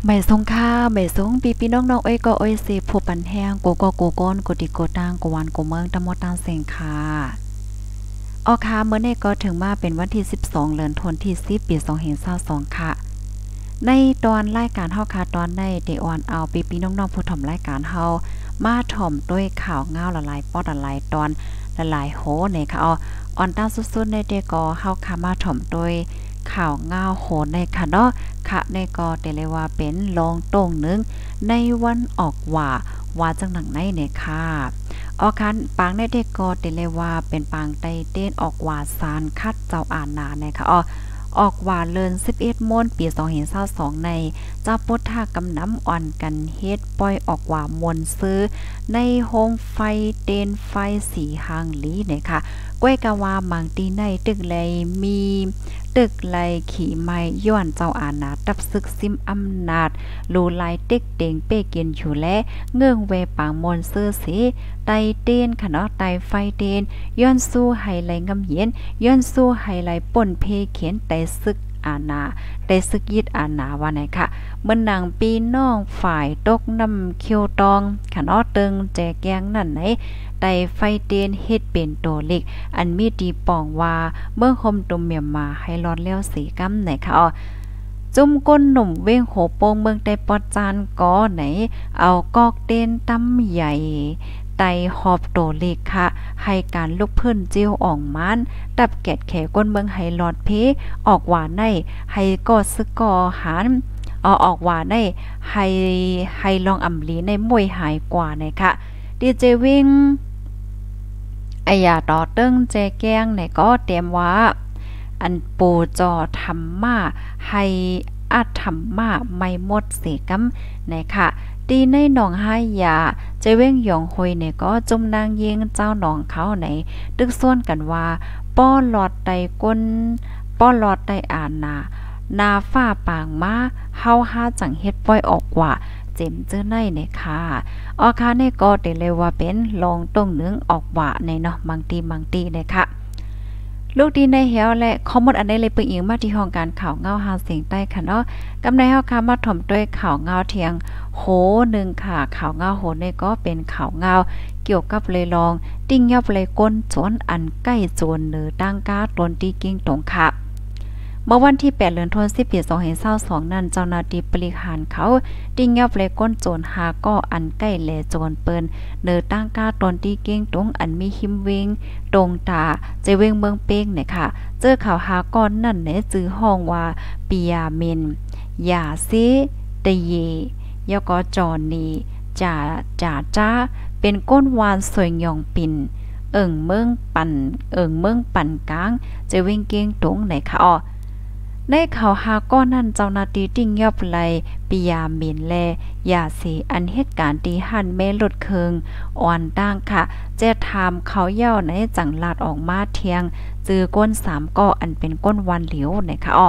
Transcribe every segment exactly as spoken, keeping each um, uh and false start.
ใบสงค่าใบสงปีพี่น้องๆเอ้ยก็เอ้ยสิผู้ปันแห้งกูก็กูก้นกูติกูตังกูวันกูเมืองตะมอตังเสียงค่ะออค่ะเมื่อนี้ก็ถึงมาเป็นวันที่สิบสองเดือนธันวาคมที่สิบปีสองพันยี่สิบสองค่ะในตอนรายการเฮาค่ะตอนในเดออนเอาปีพี่น้องๆผู้ถ่อมรายการเฮามาถ่อมด้วยข่าวง้าวละลายปอดละลายตอนละลายโหในค่ะอ๋อออนตั้งสุดๆในเดก็เฮาค่ะมาถ่อมด้วยข่าวง้าวโหในค่ะเนาะค่ะในก็เตเลยว่าเป็นรองโต้งนึงในวันออกว่าว่าจังหนังไหนเนี่ยค่ะออคันปางในเด็กก็เตเลยว่าเป็นปางไตเต้นออกว่าสารคัดเจ้าอาณานะคะอ๋อออกว่าเลินสิบเอ็ดมนปีสองพันยี่สิบสองในเจ้าพุทธากำน้ำอ่อนกันเฮ็ดปล่อยออกว่ามวลซื้อในโฮมไฟเตนไฟสีหางหลีเนี่ยค่ะก้วยกะว่าบางตีในตึกเลยมีตึกไลขี่ไม้ย้อนเจ้าอาณาตับซึกซิมอำนาจลูลายเต็กเต็งเป้เกียนอยู่และเงื่องเวปางมนเสื้อสีไตเต้นค่ะเนาะไตไฟเต้นย้อนสู้ไฮไลงำเย็นย้อนสู้ไฮไลป่นเพเขียนไตซึกอาณาได้ซึกยึดอาณาว่าไหนค่ะเมื่อนางปีน้องฝ่ายตกน้ำเคียวตองค่ะเนาะตึงแจแกงนั่นไหนไตไฟเต้นเฮ็ดเป็นโตเล็กอันมีดีป่องว่าเมื่อคมตุ่มเมียมมาให้รอดแล้วสีกำไหนค่ะอ๋อจุ่มก้นหนุ่มเว้งโหโปงเมืองได้ปอดจานก้อไหนเอากอกเต้นตั้มใหญ่ไตหอบโตเล็กค่ะให้การลุกเพิ่นเจียวอ่องมานตับแกดแขก้นเมืองให้หลอดเพออกหวานในให้กอดซึกกอหารเอาออกหวานในให้ให้ลองอำลีในมวยหายกว่าในค่ะดีเจวิ่งไอยาต่อเติ้งแจแกงเนี่ยก็เตรียมว่าอันปูจอทำมาให้อาจทำมาไม่หมดเสกำเนี่ยค่ะตีในหนองห้ายาเจเว้งหยองหอยเนี่ยก็จุ่มนางเยงเจ้าหนองเขาไหนตึกส่วนกันว่าป้อหลอดไตก้นป้อหลอดไตอ่านนานาฝ้าปางมาเฮาหาจังเฮ็ดปล่อยออกกว่าเจ็มเจอในเนี่ยค่ะออค่ะเนี่ยก็ได้เลยว่าเป็นลองต้งเนื้องออกว่าในเนาะบางทีบางทีเนี่ยค่ะลูกดีในเหี่ยวและข้อมูลอันใดเลยเปิงอิงมาที่ห้องการข่าวเงาหาเสียงใต้ค่ะเนาะกำในเฮาค่ะมาถ่อมด้วยข่าวเงาเทียงโหนึงค่ะข่าวเงาโหนี่ก็เป็นข่าวเงาเกี่ยวกับเลยลองติ้งยับเลยก้นสวนอันใกล้โจนหรือตั้งกาตนตีกิ้งตรงค่ะเมื่อวันที่แปดเดือนธันวาคมปีสองพันยี่สิบสองนั้นเจ้าหน้าที่บริหารเขาติ้งยับเลยก้นโจรหาก็อันใกล้แลโจรเปิ้นเนอตั้งกาตนที่เก้งตรงอันมีหิมเวงตรงตาเจเวงเมืองเป้งเนี่ยค่ะเจอข่าวหาก้อนนั่นเนี่ยจื้อห้องว่าปิยาเมนยาเซเตเยยอก็จอนีจ่าจ่าจ้าเป็นก้นวานสวยหยองปิ่นเอิ่งเมืองปั่นเอิ่งเมืองปั่นกลางเจเวงเก้งตรงไหนค่ะอ๋อในข่าวหาก้อนนั้นเจ้าหน้าที่ติ้งยอบไลปิยาเมนแลยาสีอันเหตุการณ์ที่หันแม่ลดเคิงอ่อนด่างค่ะเจ้ถามเขาเย้าในจังลาดออกมาเทียงจือก้นสามก้ออันเป็นก้นวันเหลียวนะคะอ้อ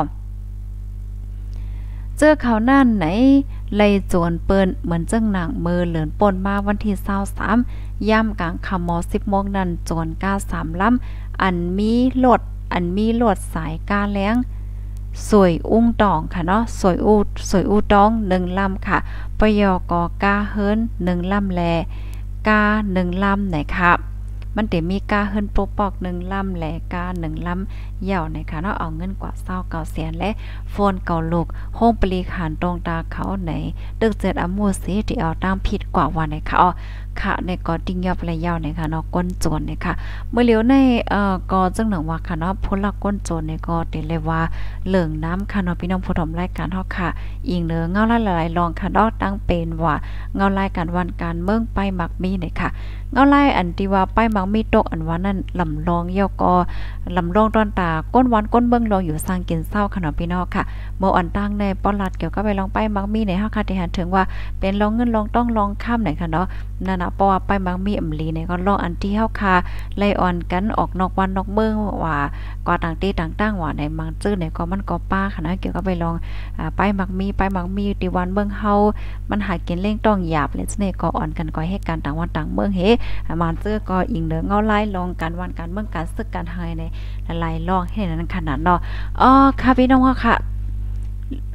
เจอเขานั่นไหนไล่โจรเปิ้นเหมือนจังหนังมือเหลินป่นมาวันที่ยี่สิบสามย่ำกลางค่ำมสิบโมงนั้นโจรก้าสามลำอันมีรถอันมีรถสายกาแล้งสวยอุ้งตองค่ะเนาะสวยอูสวยอูตองหนึ่งลำค่ะปยกกาเฮิรนหนึ่งลำแลกาหนึ่งลำไหนค่ะมันเดี๋ยวมีกาเฮิรนปกปอกหนึ่งลำแหลกาหนึ่งลำเหย่าไหนค่ะเนาะเอาเงินกว่าเศร้าเก่าแสนและโฟนเก่าลูกห้องบริหารตรงตาเขาไหนตึกเจ็ดอมูสีที่เอาตั้งผิดกว่าวันไหนค่ะอ๋อค่ะในกอติ้งยับระยะในค่ะเนาะก้นโจรเนี่ยค่ะเมื่อเลี้ยวในเอ่อกอจังหนังว่าค่ะเนาะพลก้นโจรในกอเตเลยว่าเหลืองน้ำค่ะเนาะพี่น้องผู้ชมรายการเฮาค่ะอิงเนื้อเงาหลายๆลองค่ะเนาะตั้งเป็นว่าเงารายการวันการเมืองไปมักมีเนี่ยค่ะเงาไล่อันที่ว่าไปมักมีตกอันว่านั่นลำลองเยาก็ลำลองตอนตาก้นวันก้นเบิ่งลองอยู่สร้างกินเศร้าค่ะเนาะพี่น้องค่ะเมื่ออันตั้งในปอลัดเกี่ยวกับไปลองไปมักมีในเฮาค่ะที่หันถึงว่าเป็นลองเงินลองต้องลองข้ามไหนค่ะเนาะนั่นน่ะเพราะว่าไปมักมีอำลีเนี่ยก็ลองอันที่เฮาค่ะไล่อ่อนกันออกนอกวันนอกเมืองว่าก็ต่างที่ต่างๆว่าในบางจื้อเนี่ยก็มันก็ป้าค่ะนะเกี่ยวกับไปลองอ่าไปมักมีไปมักมีที่วันเมืองเฮามันหากินเล่งต้องหยาบและเนี่ยก็อ่อนกันก็ให้การต่างวันต่างเมืองเฮมาเจอก็อิงเด้อเงาไล่ลองกันวันการเมืองการศึกการหายในหลายๆลองให้นั้นขนาดเนาะอ๋อค่ะพี่น้องค่ะ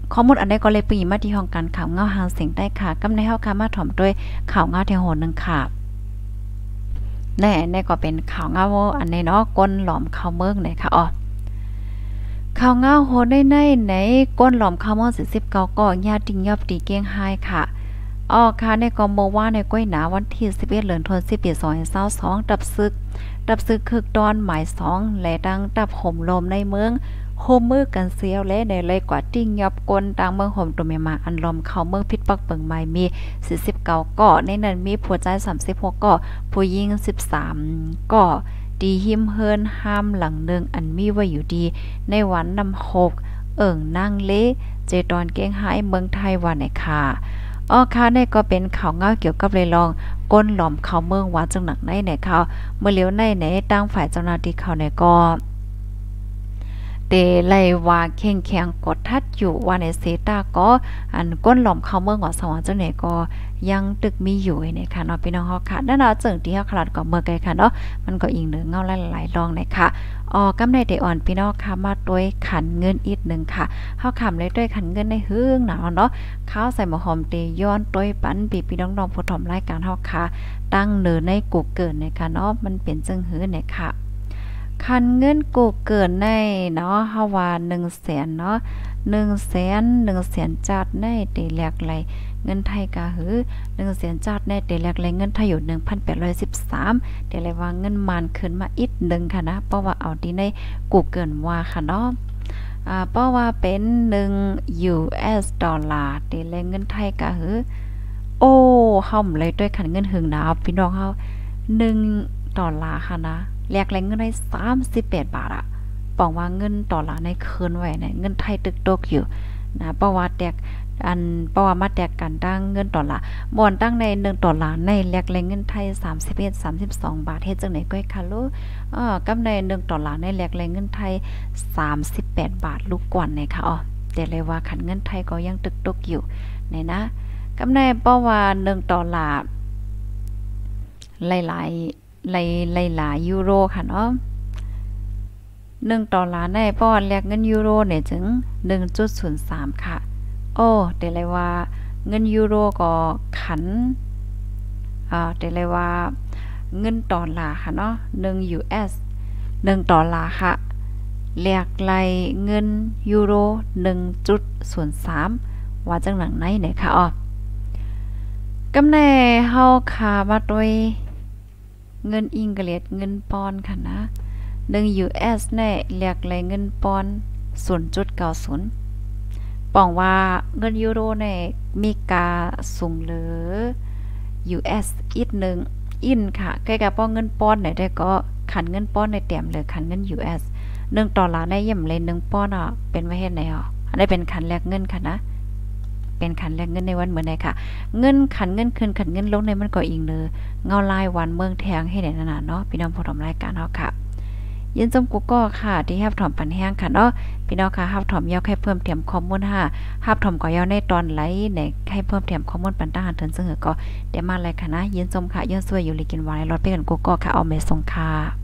ข้อมูลอันใดก็เลยปีมาที่ห้องการข่าวเงาหางเสียงได้ค่ะกำในเฮาค่ะมาถ่อมด้วยข่าวเงาเที่ยวโหนึงค่ะแน่แน่ก็เป็นข่าวเงาอันในเนาะก้นหลอมข้าวเมืองไหนค่ะอ๋อข่าวเงาโหได้ในไหนก้นหลอมข้าวเมืองสี่สิบเก้าก็ญาติติงยอบตีเกี้ยงไฮค่ะอ๋อค่ะในก็บอกว่าในก้อยหนาวันที่สิบเอ็ดเดือนธันวาคมปีสองพันยี่สิบสองดับซึกดับซึกคึกดอนหมายสองและดังดับห่มลมในเมืองโฮมมือกันเสียวและในเลยกว่าติ้งยับกลต่างเมืองห่มตัวเมียมาอันลมเข้าเมืองพิษปักเปิงใหม่มีสี่สิบเก้าก่อในนั้นมีผัวใจสามสิบหกก่อผู้หญิงสิบสามก่อดีหิมเฮินห้ามหลังหนึ่งอันมีไว้อยู่ดีในวันนำหกเอิ่งนั่งเละเจตอนเก้งหายเมืองไทยวันไหนค่ะอ๋อค่ะนี่ก็เป็นข่าวเงาเกี่ยวกับเลยลองก้นหลอมเขาเมืองว่าจังหนักในไหนข่าวเมื่อเลี้ยวในไหนตั้งฝ่ายเจ้าหน้าที่เขาในก็เตไลว่าเข่งแข็งกดทัดอยู่ว่าในเซตาก็อันก้นหลอมเขาเมืองว่าสวรรค์เจ้าไหนก็ยังตึกมีอยู่ในค่ะเนาะพี่น้องเฮาค่ะด้านหน้าเจิงที่เฮาขลาดก็เมื่อไกลค่ะเนาะมันก็อิงเหนือเงาหลายๆรองในค่ะอ๋อกำในได้อ่อนพี่น้องค่ะมาด้วยขันเงินอีกนึงค่ะเฮาคำเลยด้วยขันเงินในหึงหนาวเนาะข้าวใส่หมอหอมเตย้อนต้วยปันปีพี่น้องๆผู้ถมรายการเฮาค่ะตั้งเนือในกูเกิลในค่ะเนาะมันเป็นจึงหื้อในค่ะคันเงินกูเกินในเนาะเฮาว่า หนึ่งแสน เนาะ หนึ่งแสน หนึ่งแสนจัดในเตแลกไหลเงินไทยก็หือ หนึ่งแสนจัดในเตแลกไหลเงินไทยอยู่ หนึ่งพันแปดร้อยสิบสาม เดี๋ยวเลยว่าเงินมานขึ้นมาอีกนึงค่ะนะเพราะว่าเอาที่ในกูเกิลว่าค่ะเนาะอ่าเพราะว่าเป็นหนึ่ง ยู เอส ดอลลาร์เตแลกเงินไทยก็หือโอ้เฮาเลยด้วยคันเงินหึงหนาวพี่น้องเฮาหนึ่งดอลลาร์ค่ะนะแลกแรงเงินได้สามสิบแปดบาทอะปองว่าเงินดอลลาร์ในคืนไว้เนี่ยเงินไทยตึกตกอยู่นะเพราะว่าแตกอันเพราะว่ามาแตกกันตั้งเงินดอลลาร์บ่อนตั้งในหนึ่งดอลลาร์ในแลกแรงเงินไทยสามสิบเอ็ด สามสิบสองบาทเฮ็ดจังได๋ก้อยค่ะลูกอ้อกำในหนึ่งดอลลาร์ในแลกแรงเงินไทยสามสิบแปดบาทลูกกว่าเนี่ยค่ะอ๋อแต่เลยว่าคันเงินไทยก็ยังตึกตกอยู่เนี่ยนะกำในเพราะว่าหนึ่งดอลลาร์หลายๆหลายๆยูโรค่ะเนาะหนึ่งดอลลาร์ในป้อนแลกเงินยูโรเนี่ยถึง หนึ่งจุดศูนย์สาม ค่ะโอ้แต่เลยว่าเงินยูโรก็ขันอ่าแต่เลยว่าเงินดอลลาร์ค่ะเนาะหนึ่ง ยู เอส หนึ่งดอลลาร์ค่ะแลกไหลเงินยูโร หนึ่งจุดศูนย์สาม ว่าจังหนังไหนเนี่ยค่ะอ๋อกำแน่เฮาค่ะมาด้วยเงินอังกฤษเงินปอนด์ค่ะนะหนึ่ง ยู เอส แน่แลกไหลเงินปอนด์ ศูนย์จุดเก้าศูนย์ ป้องว่าเงินยูโรในมีกาสูงเหลือ ยู เอส อีกหนึ่งอินค่ะใกล้กับป้องเงินปอนด์ไหนได้ก็ขันเงินปอนด์ในเต็มเลยขันเงิน ยู เอส หนึ่งดอลลาร์ในย่ำเลยหนึ่งปอนด์อ่ะเป็นไว้เฮ็ดไหนอ่ะอันนี้เป็นขันแลกเงินค่ะนะเป็นขันแลกเงินในวันเหมือนใดค่ะเงินขันเงินคืนขันเงินลงในมันก็อิงเนอเงาลายวันเมืองแทงให้ได้นานๆเนาะพี่น้องผู้ชมรายการเฮาค่ะยินจมกูก็ค่ะที่ฮับถอมปันแห้งค่ะเนาะพี่น้องค่ะฮับถอมยาวให้เพิ่มเติมข้อมูลค่ะฮับถอมก็ยาวในตอนไหลในให้เพิ่มเติมข้อมูลปันตาหันเถินซึ่งก็เดี๋ยวมาเลยค่ะนะยินจมค่ะย้อนซวยอยู่ลีกินวายรถไปกันกูก็ค่ะเอาเมส่งค่ะ